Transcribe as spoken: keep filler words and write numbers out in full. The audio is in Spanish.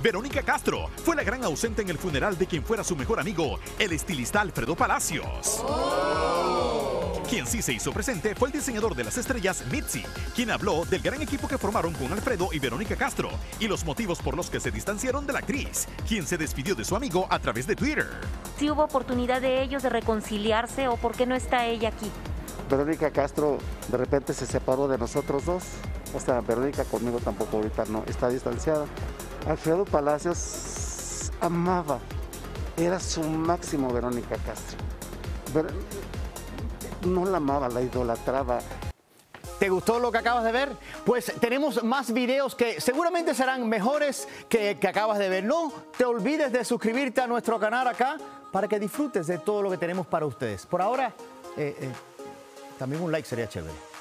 Verónica Castro fue la gran ausente en el funeral de quien fuera su mejor amigo, el estilista Alfredo Palacios. Quien sí se hizo presente fue el diseñador de las estrellas, Mitzi, quien habló del gran equipo que formaron con Alfredo y Verónica Castro y los motivos por los que se distanciaron de la actriz, quien se despidió de su amigo a través de Twitter. ¿Sí hubo oportunidad de ellos de reconciliarse o por qué no está ella aquí? Verónica Castro de repente se separó de nosotros dos. O sea, Verónica conmigo tampoco ahorita no, está distanciada. Alfredo Palacios amaba, era su máximo Verónica Castro. Ver, no la amaba, la idolatraba. ¿Te gustó lo que acabas de ver? Pues tenemos más videos que seguramente serán mejores que, que acabas de ver. No te olvides de suscribirte a nuestro canal acá para que disfrutes de todo lo que tenemos para ustedes. Por ahora, eh, eh, también un like sería chévere.